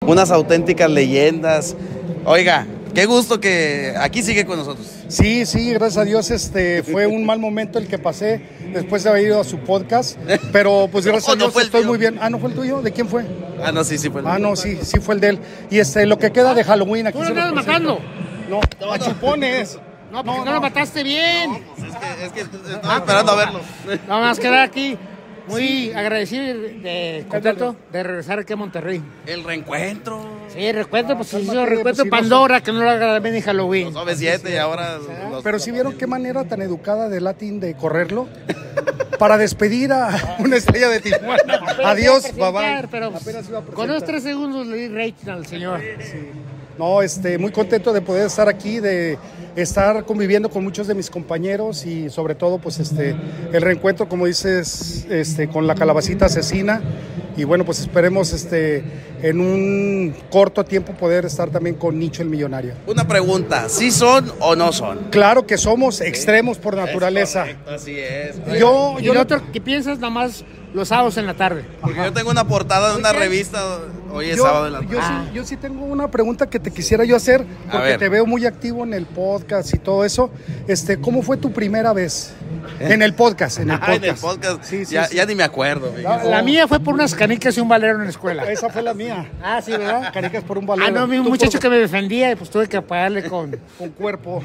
Unas auténticas leyendas. Oiga, qué gusto que aquí sigue con nosotros. Sí, gracias a Dios, fue un mal momento el que pasé después de haber ido a su podcast, pero pues gracias a Dios estoy muy bien. ¿No fue el tuyo? ¿De quién fue? Sí fue el mío. Sí fue el de él. Y lo que queda de Halloween aquí. ¿Tú lo andas matando? No, a chupones. No, porque no lo mataste bien. No, pues es que estaba esperando a verlo. Vamos a quedar aquí muy agradecido contento de regresar aquí a Monterrey. El reencuentro. Sí, el reencuentro, pues hizo reencuentro Pandora, que no lo haga bien en Halloween. Los OV7 y ahora... Pero si vieron qué manera tan educada de Latin de correrlo para despedir a una estrella de Tijuana. Adiós, bye bye. Pero con unos 3 segundos le di rating al señor. Sí. No, muy contento de poder estar aquí, de estar conviviendo con muchos de mis compañeros y sobre todo pues el reencuentro, como dices, con la calabacita asesina. Y bueno, pues esperemos en un corto tiempo poder estar también con Nicho el Millonario. Una pregunta, ¿sí son o no son? Claro que somos extremos por naturaleza. Así es. Y lo otro que piensas nada más los sábados en la tarde. Porque yo tengo una portada de una revista, hoy es sábado en la tarde. Yo sí tengo una pregunta que te quisiera yo hacer, porque te veo muy activo en el podcast y todo eso. ¿Cómo fue tu primera vez? En el podcast. En el podcast. Sí. Ya ni me acuerdo. La mía fue por unas canicas y un valero en la escuela. Esa fue la mía. Sí, ¿verdad? Canicas por un valero. No, mi muchacho que me defendía y pues tuve que pagarle con cuerpo.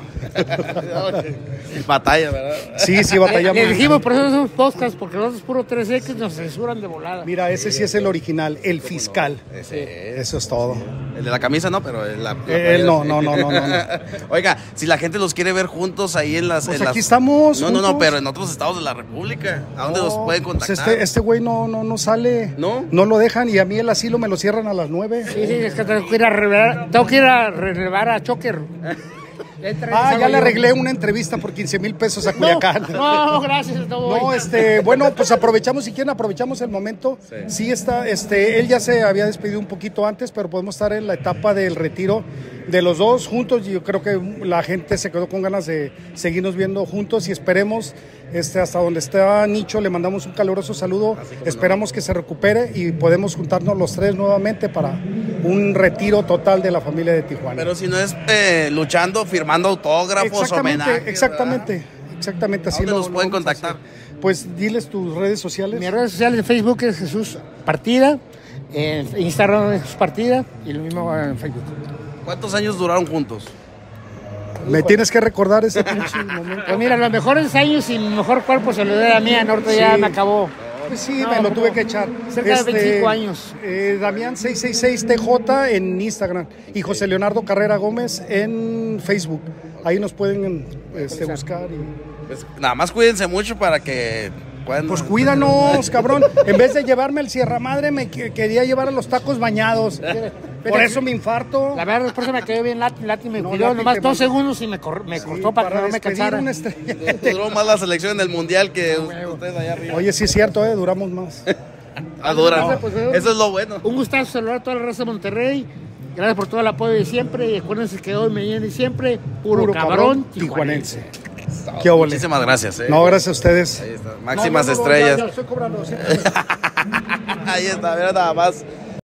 Batalla, ¿verdad? Sí, batallamos. Le dijimos, por eso somos podcast, porque nosotros puro 3X nos censuran de volada. Mira, ese sí es el original, el fiscal. Eso es todo. El de la camisa no, pero no. Oiga, si la gente los quiere ver juntos ahí en las... Pues aquí estamos. No, pero en otros estados de la República. ¿A dónde los pueden contactar? Pues este güey no sale. ¿No? No lo dejan y a mí el asilo me lo cierran a las 9. Sí, es que tengo que ir a relevar a Choker. Ya le arreglé una entrevista por 15,000 pesos a Culiacán. No, gracias. Bueno, pues aprovechamos, si quieren, aprovechamos el momento. Sí está, él ya se había despedido un poquito antes, pero podemos estar en la etapa del retiro de los dos juntos. Yo creo que la gente se quedó con ganas de seguirnos viendo juntos y esperemos hasta donde está Nicho, le mandamos un caluroso saludo. Esperamos que se recupere y podemos juntarnos los tres nuevamente para un retiro total de la familia de Tijuana. Pero si no es luchando, firmando autógrafos, homenajes. Exactamente, así ¿Dónde los pueden contactar? Pues diles tus redes sociales. Mis redes sociales en Facebook es Jesús Partida, en Instagram es Jesús Partida y lo mismo en Facebook. ¿Cuántos años duraron juntos? Me tienes que recordar ese pinche momento. Pues mira, los mejores años y mi mejor cuerpo se lo dio a mí, Norte ya me acabó. Pues sí, me lo tuve que echar. Cerca de 25 años. Damián 666TJ en Instagram y José Leonardo Carrera Gómez en Facebook. Ahí nos pueden buscar. Pues nada más cuídense mucho para que... Pues cuídanos, cabrón. En vez de llevarme el Sierra Madre, me quería llevar a los tacos bañados. Por eso me infarto. La verdad, después se me quedó bien Latin me cuidó nomás 2 segundos y me cortó para que no me cansara. Duró más la selección en el Mundial que ustedes allá arriba. Oye, sí es cierto, duramos más. Duran. Eso es lo bueno. Un gustazo saludar a toda la raza de Monterrey. Gracias por todo el apoyo de siempre. Y acuérdense que hoy, mañana y siempre, puro cabrón tijuanense. Muchísimas gracias. No, gracias a ustedes. Ahí está. Máximas estrellas. Ya estoy cobrando. Ahí está, mira nada más.